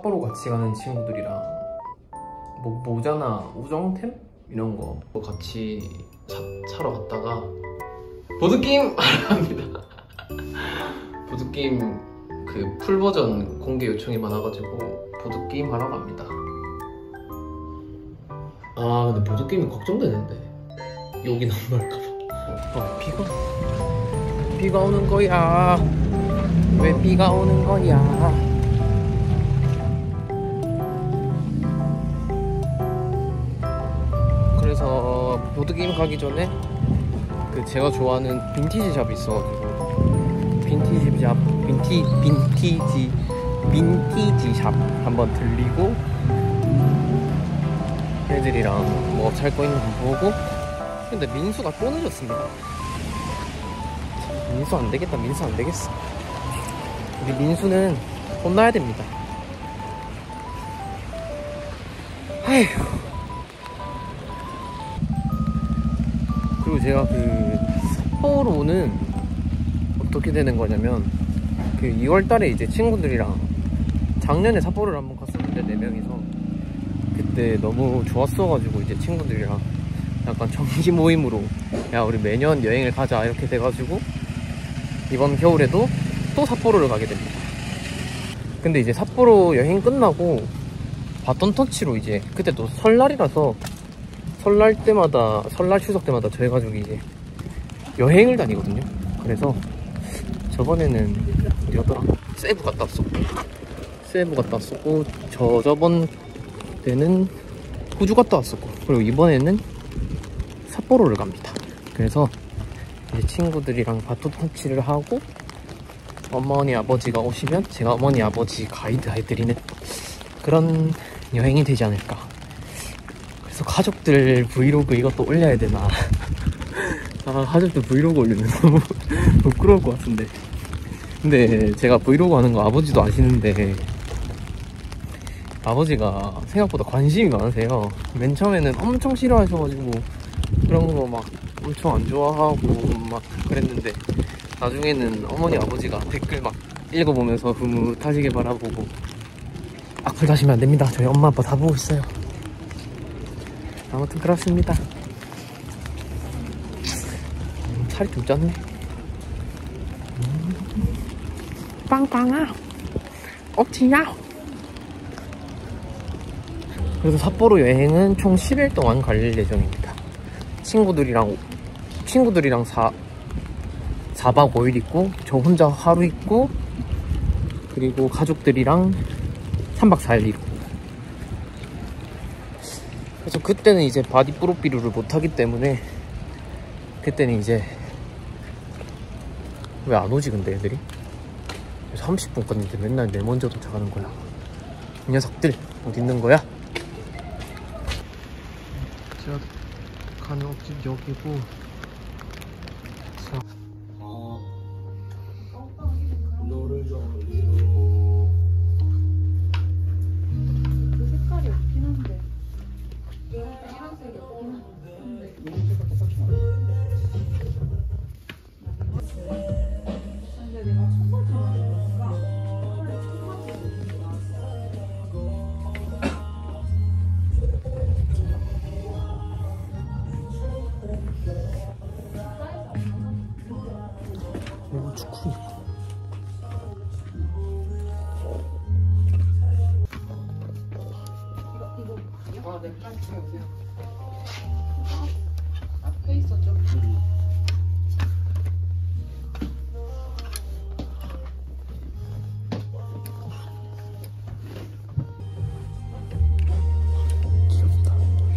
삿포로 같이 가는 친구들이랑 뭐 모자나 우정템? 이런 거 같이 사러 갔다가 보드게임 하러 갑니다. 보드게임 그 풀버전 공개 요청이 많아가지고 보드게임 하러 갑니다. 아 근데 보드게임이 걱정되는데 여기 남발까봐. 비가 오는 거야. 왜 비가 오는 거야? 그래서 보드게임 가기 전에 그 제가 좋아하는 빈티지 샵이 있어가지고 빈티지 샵 한번 들리고 애들이랑 뭐 살 거 있는 거 보고. 근데 민수가 또 늦었습니다. 민수 안 되겠다. 민수 안 되겠어. 우리 민수는 혼나야 됩니다. 아휴. 그리고 제가 그 삿포로는 어떻게 되는 거냐면 그 2월달에 이제 친구들이랑 작년에 삿포로를 한번 갔었는데 4명이서 그때 너무 좋았어가지고 이제 친구들이랑 약간 정기 모임으로 야 우리 매년 여행을 가자 이렇게 돼가지고 이번 겨울에도 또 삿포로를 가게 됩니다. 근데 이제 삿포로 여행 끝나고 바톤 터치로 이제 그때 또 설날이라서 설날 추석 때마다 저희 가족이 이제 여행을 다니거든요. 그래서 저번에는 어디였더라? 세부 갔다 왔었고 저번 때는 호주 갔다 왔었고 그리고 이번에는 삿포로를 갑니다. 그래서 이제 친구들이랑 바톤 터치를 하고 어머니 아버지가 오시면 제가 어머니 아버지 가이드 해드리는 그런 여행이 되지 않을까. 그래서 가족들 브이로그 이것도 올려야 되나. 아 가족들 브이로그 올리면 너무 부끄러울 것 같은데. 근데 제가 브이로그 하는 거 아버지도 아시는데 아버지가 생각보다 관심이 많으세요. 맨 처음에는 엄청 싫어하셔가지고 그런 거 막 엄청 안 좋아하고 막 그랬는데 나중에는 어머니 아버지가 댓글 막 읽어보면서 흐뭇하시게 바라보고 악플 다시면 안 됩니다. 저희 엄마 아빠 다 보고 있어요. 아무튼 그렇습니다. 살이 좀 쪘네. 빵빵아 억지야. 그래서 삿포로 여행은 총 10일 동안 갈 예정입니다. 친구들이랑 4박 5일 있고 저 혼자 하루 있고 그리고 가족들이랑 3박 4일 있고. 그래서 그때는 이제 바디 프로필을 못하기 때문에 그때는 이제 왜 안 오지 근데 애들이? 30분 갔는데 맨날 내 먼저 도착하는 거야. 이 녀석들 어디 있는 거야? 제가 가는 집 여기고. 자. 너를 정리로. 그 색깔이 없긴 한데. 파란색이 없긴 한데. 색깔 똑같이 나와. 근데 내가 청바지 입으니까 원래 청바지 입으니까. 이거 축구야. 이거 네, 빨리 주세요. 앞에 있었죠? 귀엽다.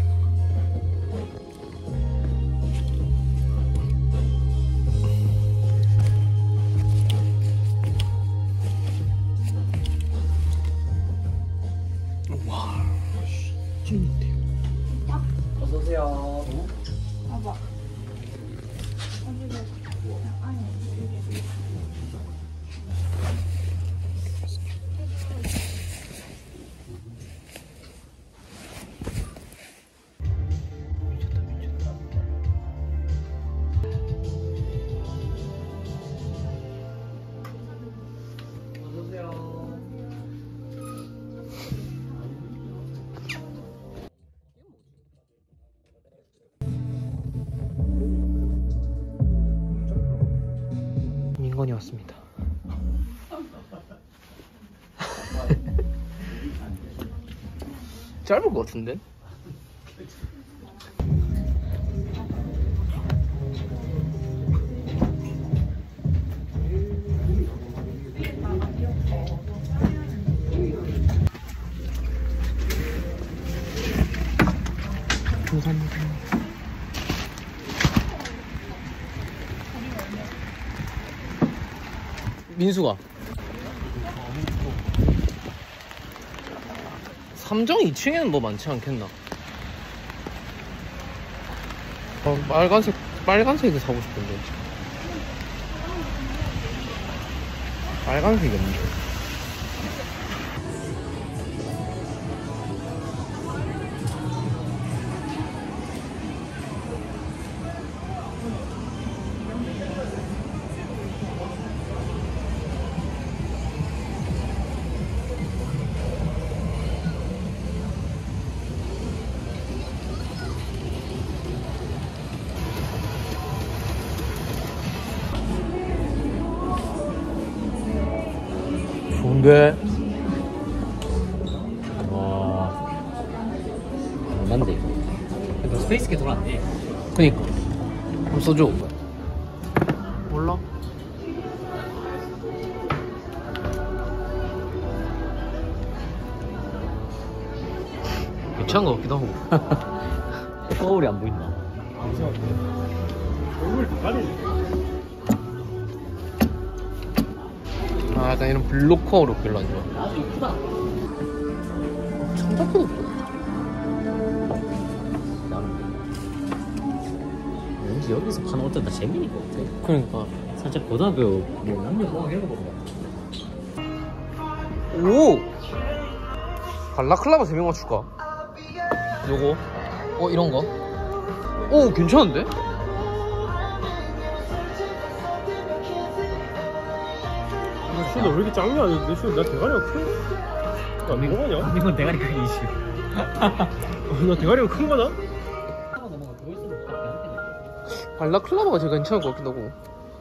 와, 찐인데요. 어서 오세요. 봐봐. 아니, 이게. 어서 오세요. 왔습니다. 짧을 것 같은데? 감사합니다. 민수가 삼정 2층에는 뭐 많지 않겠나? 빨간색이 사고 싶은데 빨간색이 없네. 좋은데? 와, 얼만데 이거? 너 스페이스게 돌았네. 그니까 한번 써줘. 몰라? 괜찮은 것 같기도 하고. 거울이 안 보인다. 얼굴 가리네. 아 약간 이런 블록커로 별로 안 좋아. 나도 이쁘다. 청자켓 없어. 왠지 여기서 파는 옷들 다 재미있을 것 같아. 그러니까. 살짝 고등학교 뭐 남녀 공학 이런 거 보면. 오! 발라클라바 3명 맞출까? 요거? 이런 거? 오 괜찮은데? 슈너 왜 이렇게 작냐? 내 슈너 나 대가리가 큰. 야, 뭐가냐? 이건 대가리 크기 이슈. 나 대가리가 큰 거다? 발라클라바가 제일 괜찮을 것 같기도 하고.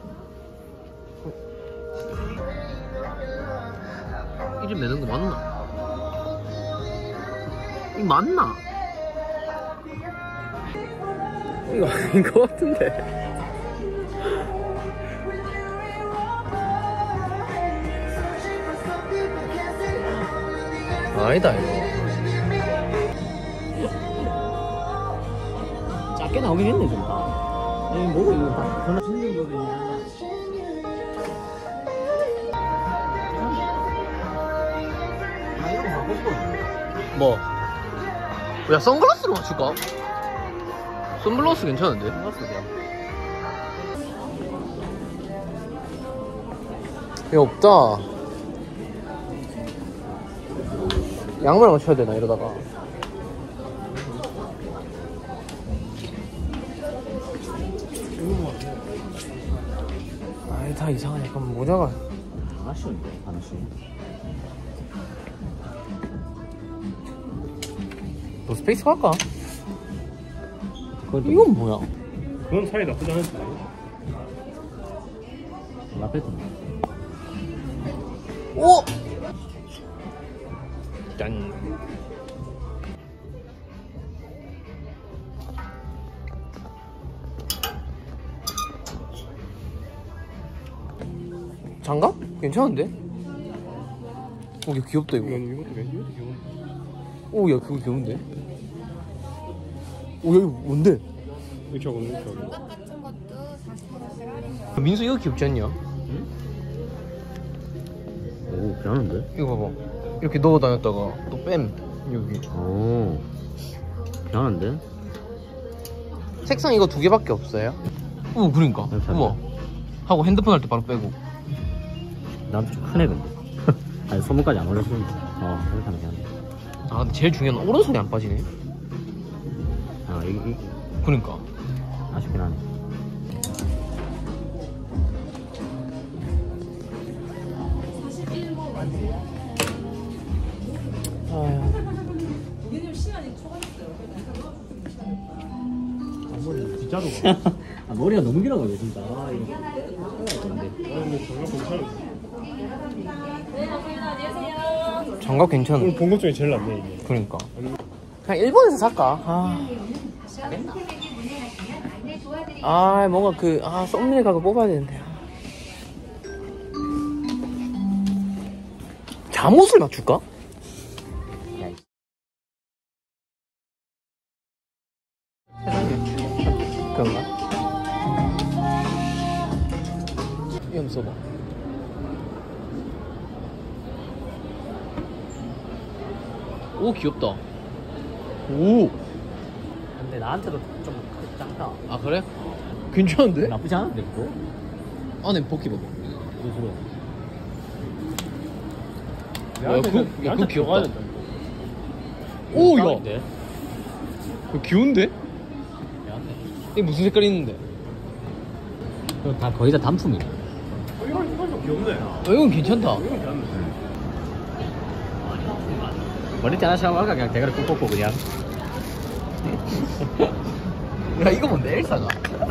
이름 내는 거 맞나? 이 맞나? 이거 아닌 것 같은데. 아니다 이거. 작게 나오긴 했네 좀 다. 아니 뭐고 이거 다 전화 신는 거거든요. 뭐? 야 선글라스로 맞출까? 선글라스 괜찮은데? 야 없다. 양말 맞춰야 되나 이러다가. 아이 다 이상하네. 그럼 모자가 하나씩인데 하나씩. 노스페이스 갈까? 그건 이건 뭐야? 그건 사이 나쁘지 않을 텐데. 라페트. 오! 짠. 장갑? 괜찮은데? 오, 이거 귀엽다 이거. 이것도 귀여운데. 오, 야 그거 귀여운데? 오, 야 이거 뭔데? 이렇게 하고 이렇게 하고. 같은 것도 40%씩 할인이요. 민수 이거 귀엽지 않냐? 오, 괜찮은데? 이거 봐봐. 이렇게 넣어 다녔다가 또 뺨 여기. 오, 괜찮은데? 색상 이거 2개밖에 없어요? 오, 그러니까. 괜찮네. 우와. 하고 핸드폰 할 때 바로 빼고. 나도 좀 크네 근데. 아니 소문까지 안 올렸으면. 그렇게 하면 괜찮네. 아, 근데 제일 중요한 건 오른손이 안 빠지네. 이 그러니까. 아쉽긴 하네. 진짜로. 아, 머리가 너무 길어가지고 진짜. 이거 잘라야 되는데. 근데 장갑 괜찮은데. 장갑 괜찮아. 오늘 본 것 중에 제일 낫네 이게. 그러니까. 그냥 일본에서 살까? 뭔가 썸네일 각을 뽑아야 되는데. 잠옷을 맞출까? 그런가? 이 한번 써봐. 오, 귀엽다. 오! 근데 나한테도 좀 작다. 아, 그래? 괜찮은데? 나쁘지 않은데 그거? 안에 벗기 봐봐. 그래. 그거 귀엽다. 오, 야! 그거 귀여운데? 이게 무슨 색깔이 있는데? 그거 다 거의 다 단품이야. 이건 좀 귀엽네. 이건 괜찮다. 머리띠 하나씩 하고 할까? 그냥 대가리 꾹 꽂고 그냥. 야, 이거 뭔데? 엘사가?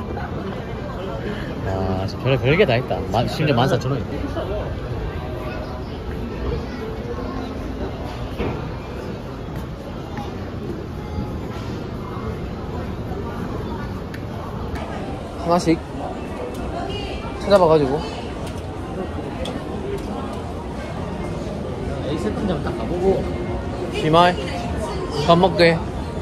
와, 진짜 별게 다 했다. 심지어 14,000원. 하나씩 찾아봐가지고. A 세팅점 딱 가보고. 시마이 밥 먹게.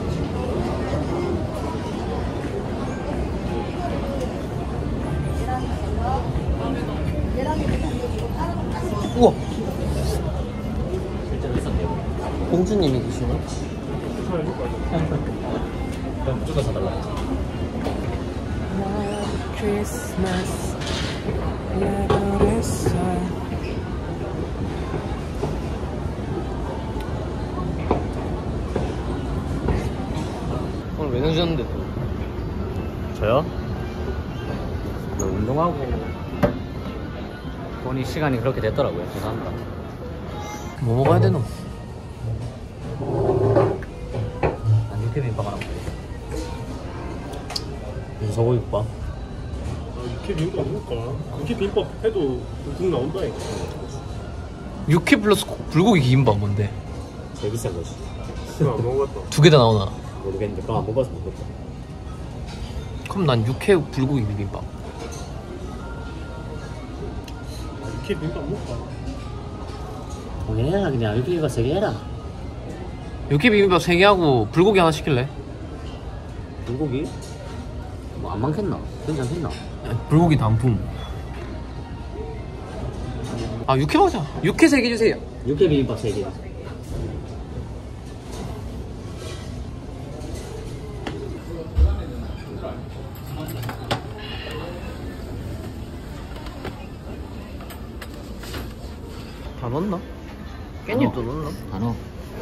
우와, 실제로 있었네요. 공주님이 계시네. 그럼 무조건 사달라. 크리스마스 오늘 왜 늦었는데? 저요? 운동하고 보니 시간이 그렇게 됐더라고요. 죄송합니다. 뭐 먹어야 되노? 난 육회비빔밥 하나 먹고 윤서고육밥. 육회 비빔밥 먹을까? 육회 비빔밥 해도 국 나온다니까. 육회 플러스 불고기 비빔밥 뭔데? 제일 비싼 거지. 그거 안 먹었다. 두 개 다 나오나? 모르겠는데 그거 안 먹어서 모르겠다. 그럼 난 육회 불고기 비빔밥. 육회 비빔밥 먹을까? 해라 그냥 육회비빔밥 3개 해라. 육회 비빔밥 3개 하고 불고기 하나 시킬래? 불고기? 뭐 안 많겠나? 괜찮겠나? 불고기 단품. 육회 먹자. 육회 3개 주세요. 육회비빔밥 3개. 다 넣었나? 깻잎도 넣었나? 다 넣어.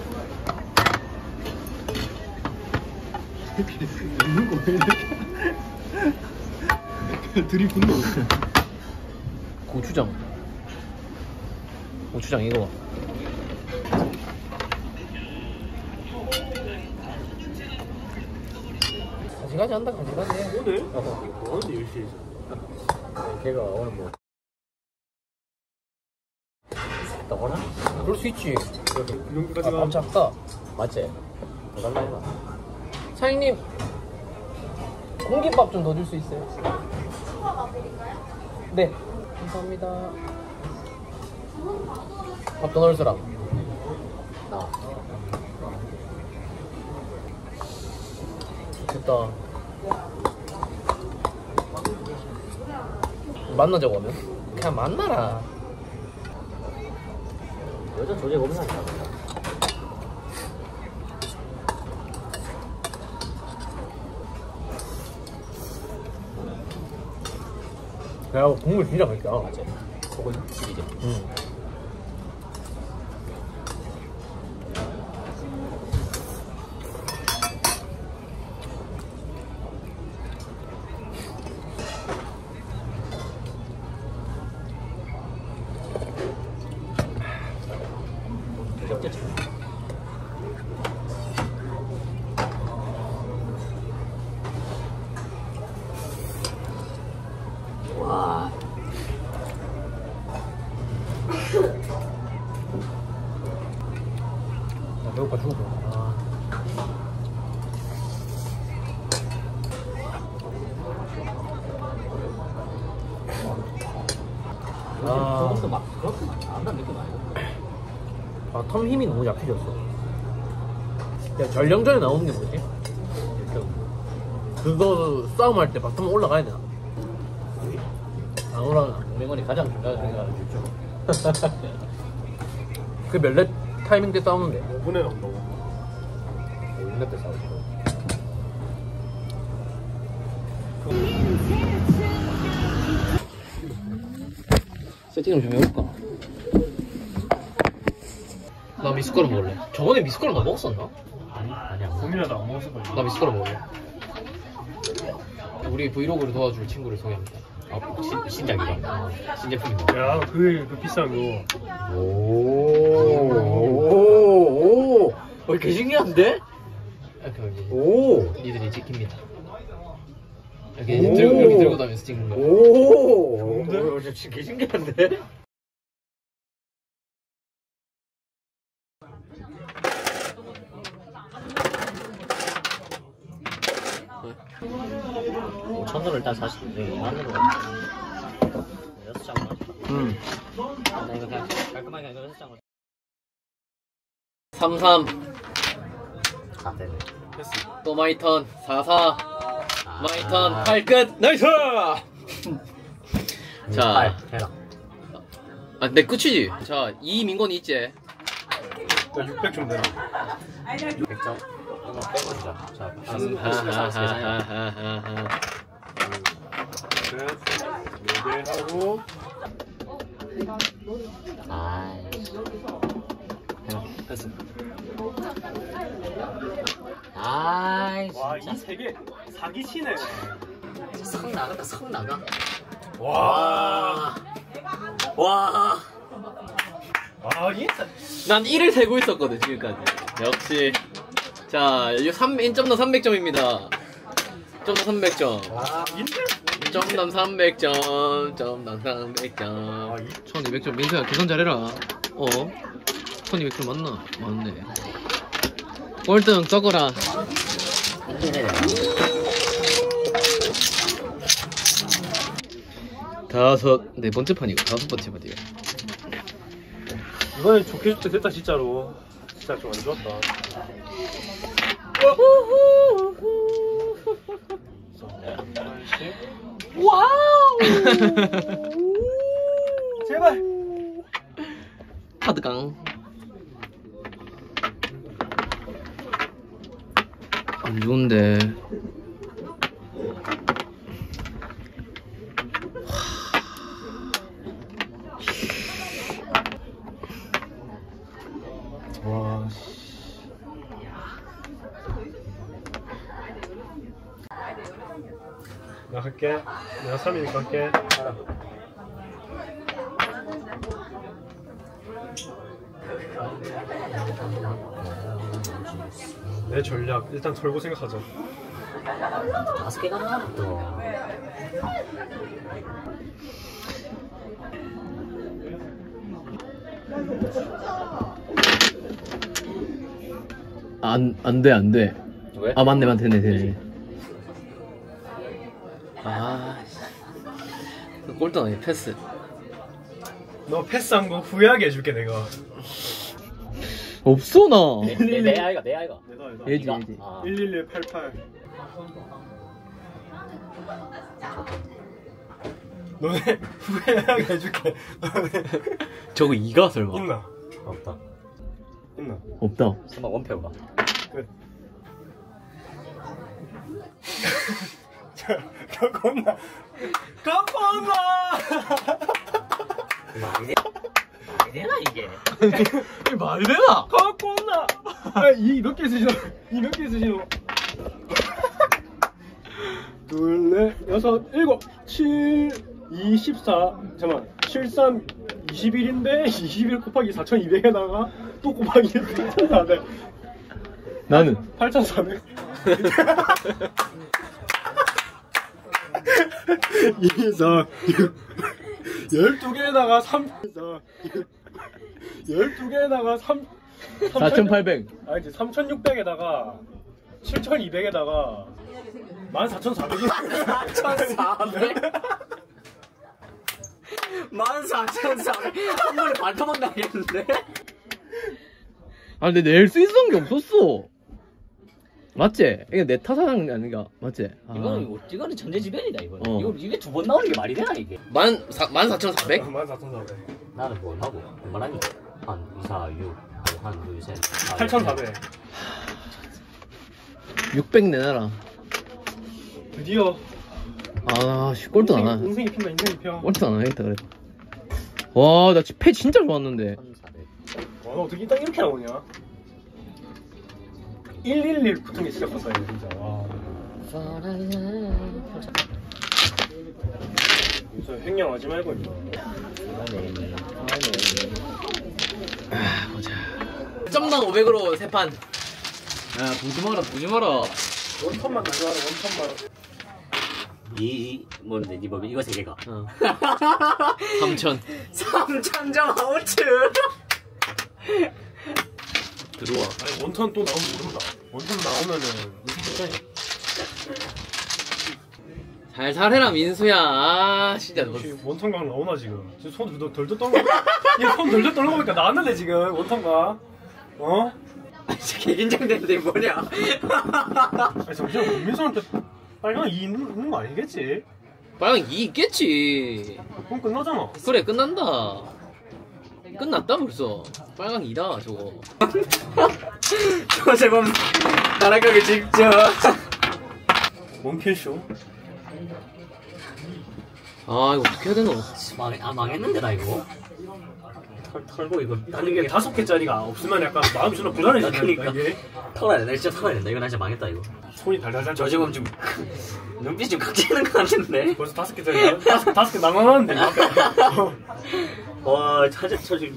먹는 거왜 이렇게 들이붓는 거. 고추장. 고추장 이거 봐. 가지가지 한다, 가지가지. 오늘? 뭐하는데 10시에 있어? 걔가 오늘 뭐 떠거나? 그럴 수 있지. 그 정도까지 밥 작다. 맞지? 더 달라 해봐. 사장님, 공깃밥 좀 더 줄 수 있어요? 네, 감사합니다. 밥 더 넣을 사람. 나. 됐다. 만나자고 하면? 그냥 만나라. 여자 조제 없는 사람. 야, 국물 진짜 맛있다. 맞지? 속은 죽이지. 와. 조금도 막 그렇게 많이 안다는 느낌 아니고. 바텀 힘이 너무 약해졌어. 야, 전령전에 나오는 게 뭐지? 그거 싸움할 때 바텀 올라가야 되나? 안 올라가나? 맹원이 가장 중요하게 생각하는 줄. 그 몇 렙 타이밍 때 싸우는데? 5분에 한다고. 6렙 때 싸우지. 세팅을 좀 해볼까? 나 미숫가루 먹을래. 저번에 미숫가루 나 먹었었나? 아니야. 고민하다 안 먹었어. 나 미숫가루 먹을래. 우리 브이로그를 도와줄 친구를 소개합니다. 신작이가. 신제품이다. 야, 그 비싼 거. 오, 개 신기한데? 오. 니들이 찍힙니다. 이렇게 들고 다니면서 찍는 거야. 오. 진짜 개 신기한데? 천도를 일단 40개 맞는 거 같아. 6장만. 나 이거 그냥 깔끔하게 이거 6장을. 33. 아, 네네. 또 마이 턴. 44. 마이 턴. 8 끝. 나이스! 자. 해라. 아, 내 끝이지. 자, 이민건이 있지. 나 600 좀 내라. 100점. 이거 빼고 주자. 자, 셋, 4개 하고. 됐어. 아이, 와, 이 3개 사기치네. 성 나갔다, 성 나가. 와. 와. 아, 이게 난 1을 세고 있었거든, 지금까지. 역시. 자, 1점당 300점입니다. 점당 300점. 와, 인데? 점당 300점. 점당 300점. 1200점. 민서야, 계산 잘해라. 1200점 맞나? 맞네. 꼴등 적어라. 네 번째 판이고 5번째 판이야. 이번엔 좋게 줄 때 됐다, 진짜로. 진짜 좀 안 좋았다. 와우! 제발! 카드깡. 안 좋은데. 와, 나 할게. 내가 3위니까 할게. 내 전략 일단 털고 생각하자. 5개가 나와 또. 안 돼. 왜? 아, 맞네. 되네. 아, 꼴등 아니야, 패스. 너 패스한 거 후회하게 해줄게 내가. 없어, 나. 내 아이가. 내가 얘지. 11188. 너네 후회하게 해줄게. 너네 저거 2가 설마? 있나? 없다. 있나? 없다. 설마 원표가. 끝. 갖고 온나? 말이 되나 이게? 말이 되나? 갖고 온나? 이 몇 개 쓰시노? 둘, 넷, 여섯, 일곱, 7, 24. 잠깐만. 73, 21인데 21 곱하기 4,200에다가 또 곱하기 8,400. 나는 8,400. 2, 4, 6. 12개에다가 3, 4, 12개에다가 3, 4,800. 아니지, 3,600에다가 7,200에다가 14,400. 4,400? 14,400. 한 번에 발톱만 나겠는데? 아 근데 낼 수 있었던 게 없었어. 맞지? 이게 내 타사는 게 아닌가? 맞지? 아. 이거는 전재지변이다 이거는. 어. 이게 두 번 나오는 게 말이 되나 이게? 14,400? 14,400. 나는 뭘 하고 얼마나니? 한 2, 4, 6, 한 2, 3, 4, 8,400. 600 내놔라. 드디어. 아, 씨, 꼴등 안 하네. 인생이 핀다, 인생이 펴. 꼴등 안 하겠다, 그래도. 와, 나 패 진짜 좋았는데. 1,400. 와, 너 어떻게 딱 이렇게 나오냐? 111 붙은 게 진짜 컸어요, 진짜. 와. 요새 횡령하지 말고, 이거. 보자. 점당 500으로 세 판. 야, 보지 마라, 보지 마라. 원턴만 가져와라, 원턴만. 뭔데 니 법이 이거 세 개가. 3,000. 3,000점 아웃츠. 들어와. 아니, 원턴 또 나오면 모른다. 원턴 나오면은, 무슨 괜찮아. 살살 해라, 민수야. 아, 진짜 너. 혹시 원턴각 나오나, 지금? 지금 손 덜덜 떨고. 얘손 덜덜 떨고 보니까 나왔는데, 지금, 원턴각. 어? 진짜 개긴장되는데 뭐냐? 아니, 잠시만, 민수한테 빨간 2 있는 거 아니겠지? 빨강 2 있겠지. 그럼 끝나잖아. 그래, 끝난다. 끝났다, 벌써. 빨강 2다, 저거. 조세범 날아가기 직전. 원킬쇼? 아, 이거 어떻게 해야 되노? 망했는데 나 이거. 털고 이거 아니, 이게 5개짜리가 없으면 약간 마음이 존나 불안해진다, 그러니까. 이게. 털어야 돼. 나 진짜 털어야 된다. 이거 나 진짜 망했다 이거. 손이 달달달. 저 지금 좀 눈빛이 좀 각지는 것 같은데. 벌써 5개짜리. 5개 남아놨는데, 이거 앞에. 와, 저 지금.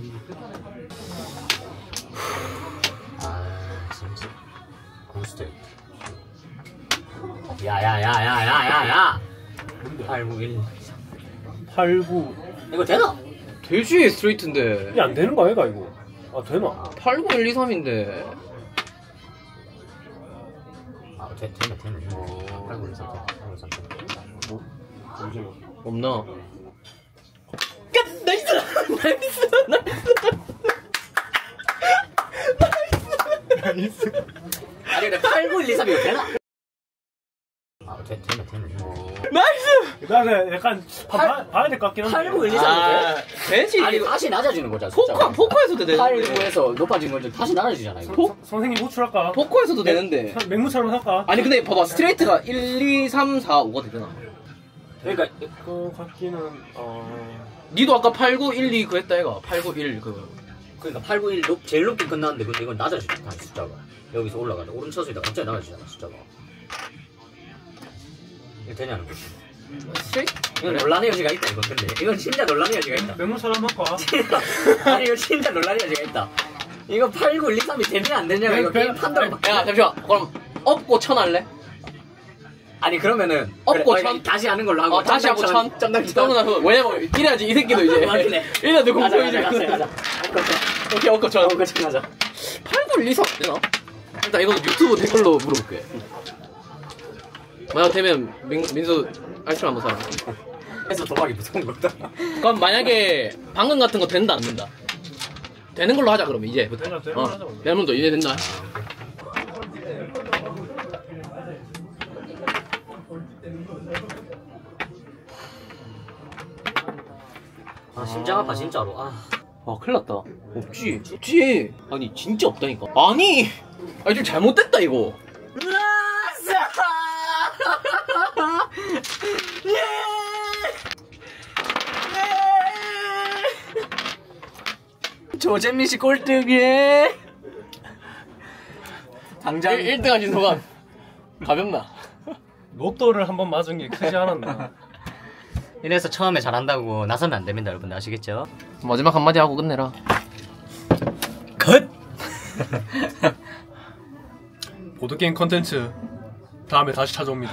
아, 진짜. 고스트. 야야야야야야야. 8, 9, 1. 8, 9. 이거 되나? 되지, 스트레이트인데. 이게 안 되는 거 아이가, 이거? 아, 되나? 8, 9, 1, 2, 3인데. 아, 되네. 8, 9, 1, 3. 8, 9, 1, 3. 뭐? 잠시만. 없나? 끝! 나이스! 나이스! 나이스. 아니, 근데 8, 9, 1, 2, 3 이거 되나? 아, 되네. 나이스! 나는 약간 봐야 될 것 같긴 한데. 8, 9, 1, 2, 3 아, 되지. 아니, 이거. 다시 낮아지는 거잖아. 포커에서도 되는데. 8, 9에서 높아진 건좀 다시 낮아지잖아, 이거. 선생님 호출할까? 포커에서도 되는데. 맹무처럼 할까? 아니, 근데 봐봐. 스트레이트가 1, 2, 3, 4, 5가 되잖아. 그러니까, 그 같기는 니도 아까 8, 9, 1, 2 그 했다, 얘가. 8, 9, 1 그거. 그러니까 8, 9, 1 제일 높게 끝났는데, 근데 이건 낮아지잖아, 숫자가. 여기서 올라가다. 오른쪽에다 갑자기 낮아지잖아, 숫자가. 이거 되냐는 거지. 스트레이트? 이건 논란의 여지가 있다, 이건 근데. 이건 진짜 논란의 여지가 있다. 맹무처럼 할까? 아니, 이거 진짜 논란의 여지가 있다. 이거 8, 9, 1, 2, 3이 되냐, 안 되냐, 이거 게임 판도로 야, 잠시만. 그럼, 업고 1000 할래? 아니, 그러면은. 업고 그래, 1000? 다시 하는 걸로 하고. 다시 하고 1000? 점당천. 왜냐면, 이래야지, 이 새끼도 이제. 맞네. 이래도 가자, 공포이지. 가자. 오케이, 업고 1000. 업고 1000 하자. 8, 9, 1, 2, 3 되나? 일단 이건 유튜브 댓글로 물어볼게. 만약 되면 민수 알뜰 한번 사라. 해서 도박이 무서운 거다. 그럼 만약에 방금 같은 거 된다 안 된다? 되는 걸로 하자 그러면 이제부터. 되는 걸로 하자, 그러면. 여러분도 이제 된다. 아, 심장 아파 진짜로. 아, 큰일 났다. 없지. 없지. 아니 진짜 없다니까. 아니 좀 잘못됐다 이거. 조재민 씨 꼴등에 당장 1등 하신 소감 가볍나? 로또를 한번 맞은 게 크지 않았나. 이래서 처음에 잘한다고 나서면 안 됩니다, 여러분. 아시겠죠? 마지막 한마디 하고 끝내라. 컷! 보드게임 컨텐츠 다음에 다시 찾아옵니다.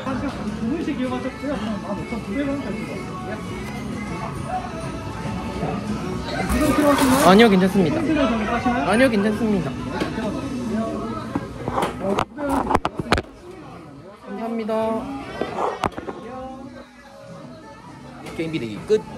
아니요 괜찮습니다. 아니요 괜찮습니다. 감사합니다. 게임 비대기 끝.